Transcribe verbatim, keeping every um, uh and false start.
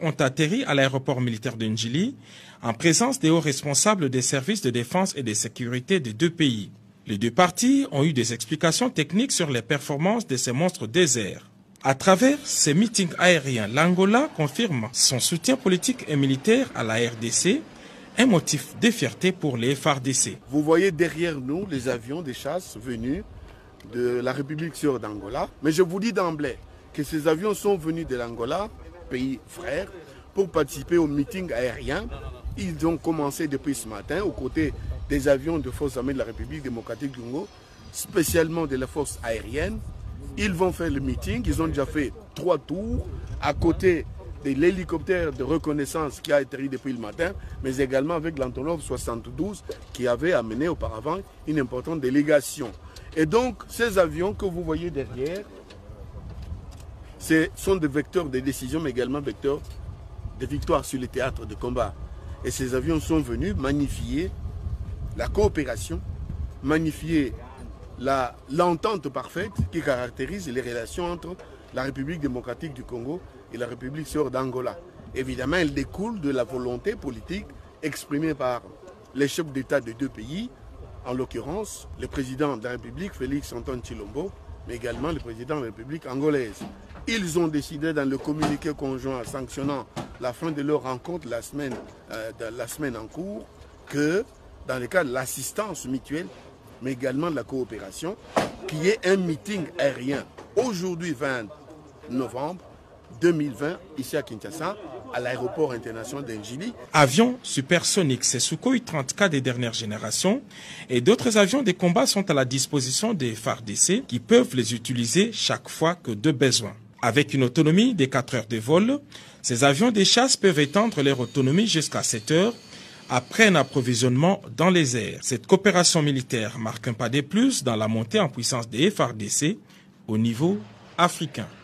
ont atterri à l'aéroport militaire de Ndjili en présence des hauts responsables des services de défense et de sécurité des deux pays. Les deux parties ont eu des explications techniques sur les performances de ces monstres déserts. À travers ces meetings aériens, l'Angola confirme son soutien politique et militaire à la R D C, un motif de fierté pour les F A R D C. Vous voyez derrière nous les avions de chasse venus de la République sœur d'Angola. Mais je vous dis d'emblée que ces avions sont venus de l'Angola, pays frère, pour participer au meeting aérien. Ils ont commencé depuis ce matin aux côtés des avions de forces armées de la République démocratique du Congo, spécialement de la force aérienne. Ils vont faire le meeting, ils ont déjà fait trois tours à côté de l'hélicoptère de reconnaissance qui a atterri depuis le matin, mais également avec l'Antonov soixante-douze qui avait amené auparavant une importante délégation. Et donc, ces avions que vous voyez derrière, ce sont des vecteurs de décision, mais également vecteurs de victoire sur les théâtres de combat. Et ces avions sont venus magnifier la coopération, magnifier l'entente parfaite qui caractérise les relations entre la République démocratique du Congo et la République sœur d'Angola. Évidemment, elle découle de la volonté politique exprimée par les chefs d'État des deux pays, en l'occurrence le président de la République, Félix Antoine Tshilombo, mais également le président de la République angolaise. Ils ont décidé dans le communiqué conjoint sanctionnant la fin de leur rencontre la semaine, euh, de la semaine en cours que dans le cas de l'assistance mutuelle, mais également de la coopération, qui est un meeting aérien aujourd'hui vingt novembre deux mille vingt, ici à Kinshasa, à l'aéroport international d'Ndjili. Avions supersoniques, ces Sukhoi trente-quatre des dernières générations et d'autres avions de combat sont à la disposition des F A R D C qui peuvent les utiliser chaque fois que de besoin. Avec une autonomie de quatre heures de vol, ces avions de chasse peuvent étendre leur autonomie jusqu'à sept heures après un approvisionnement dans les airs. Cette coopération militaire marque un pas de plus dans la montée en puissance des F A R D C au niveau africain.